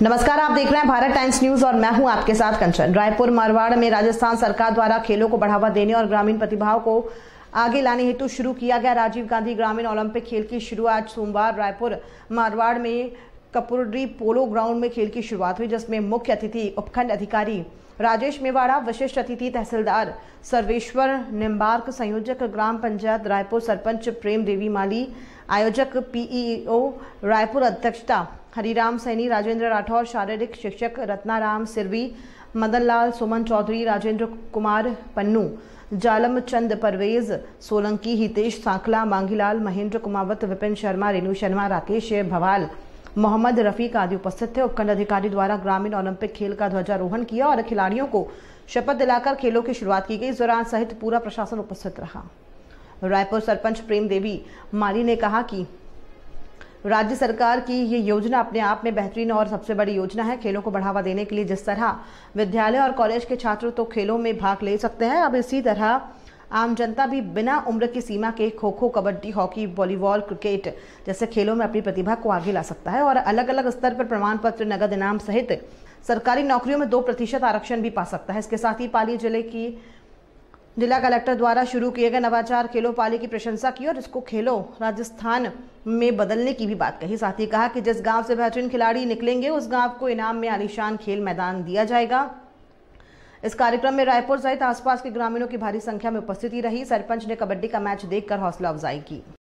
नमस्कार, आप देख रहे हैं भारत टाइम्स न्यूज और मैं हूं आपके साथ कंचन। रायपुर मारवाड़ में राजस्थान सरकार द्वारा खेलों को बढ़ावा देने और ग्रामीण प्रतिभाओं को आगे लाने हेतु शुरू किया गया राजीव गांधी ग्रामीण ओलंपिक खेल की शुरुआत सोमवार रायपुर मारवाड़ में कपूरडी पोलो ग्राउंड में खेल की शुरुआत हुई, जिसमें मुख्य अतिथि उपखंड अधिकारी राजेश मेवाड़ा, विशिष्ट अतिथि तहसीलदार सर्वेश्वर निम्बार्क, संयोजक ग्राम पंचायत रायपुर सरपंच प्रेम देवी माली, आयोजक पीईओ रायपुर अध्यक्षता हरिराम सैनी, राजेंद्र राठौर, शारीरिक शिक्षक रत्नाराम सिरवी, मदन लाल, सुमन चौधरी, राजेंद्र कुमार पन्नू, जालम चंद परवेज सोलंकी, हितेश सांखला, मांगीलाल, महेंद्र कुमावत, विपिन शर्मा, रेणु शर्मा, राकेश भवाल, मोहम्मद रफीक आदि उपस्थित थे। उपखंड अधिकारी द्वारा ग्रामीण ओलंपिक खेल का ध्वजारोहण किया और खिलाड़ियों को शपथ दिलाकर खेलों की शुरुआत की गई। इस दौरान सहित पूरा प्रशासन उपस्थित रहा। रायपुर सरपंच प्रेम देवी माली ने कहा कि राज्य सरकार की ये योजना अपने आप में बेहतरीन और सबसे बड़ी योजना है। खेलों को बढ़ावा देने के लिए जिस तरह विद्यालय और कॉलेज के छात्र तो खेलों में भाग ले सकते हैं, अब इसी तरह आम जनता भी बिना उम्र की सीमा के kho kho, kabaddi, hockey, volleyball, cricket जैसे खेलों में अपनी प्रतिभा को आगे ला सकता है और अलग अलग स्तर पर प्रमाण पत्र, नगद इनाम सहित सरकारी नौकरियों में 2% आरक्षण भी पा सकता है। इसके साथ ही पाली जिले की जिला कलेक्टर द्वारा शुरू किए गए नवाचार खेलो पाली की प्रशंसा की और इसको खेलो राजस्थान में बदलने की भी बात कही। साथ ही कहा कि जिस गांव से बेहतरीन खिलाड़ी निकलेंगे उस गांव को इनाम में आलीशान खेल मैदान दिया जाएगा। इस कार्यक्रम में रायपुर सहित आसपास के ग्रामीणों की भारी संख्या में उपस्थिति रही। सरपंच ने कबड्डी का मैच देखकर हौसला अफजाई की।